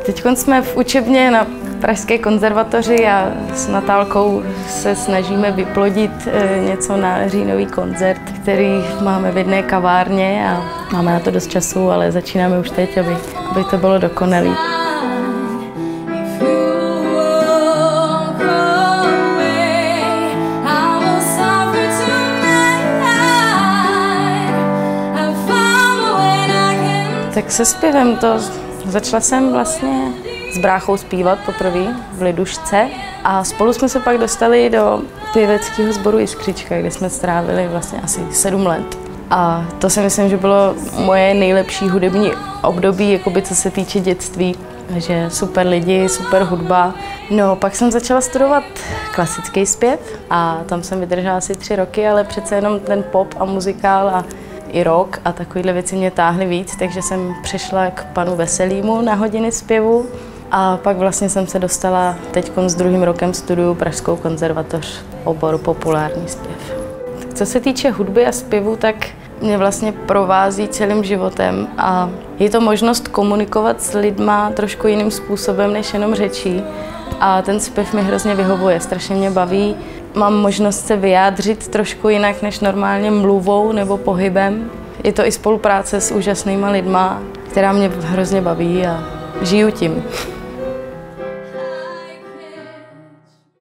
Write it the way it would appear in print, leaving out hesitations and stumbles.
Teď jsme v učebně na Pražské konzervatoři a s Natálkou se snažíme vyplodit něco na říjnový koncert, který máme v jedné kavárně a máme na to dost času, ale začínáme už teď, aby to bylo dokonalé. Tak se zpěvem začala jsem vlastně s bráchou zpívat poprvé v Lidušce a spolu jsme se pak dostali do pěveckého sboru Jiskřička, kde jsme strávili vlastně asi 7 let. A to si myslím, že bylo moje nejlepší hudební období, jakoby co se týče dětství. Takže super lidi, super hudba. No, pak jsem začala studovat klasický zpěv a tam jsem vydržela asi 3 roky, ale přece jenom ten pop a muzikál a i rock a takovéhle věci mě táhly víc, takže jsem přešla k panu Veselýmu na hodiny zpěvu a pak vlastně jsem se dostala teď s 2. rokem studuju Pražskou konzervatoř oboru populární zpěv. Tak co se týče hudby a zpěvu, tak mě vlastně provází celým životem a je to možnost komunikovat s lidma trošku jiným způsobem než jenom řečí a ten zpěv mi hrozně vyhovuje, strašně mě baví. Mám možnost se vyjádřit trošku jinak než normálně mluvou nebo pohybem. Je to i spolupráce s úžasnýma lidma, která mě hrozně baví a žiju tím.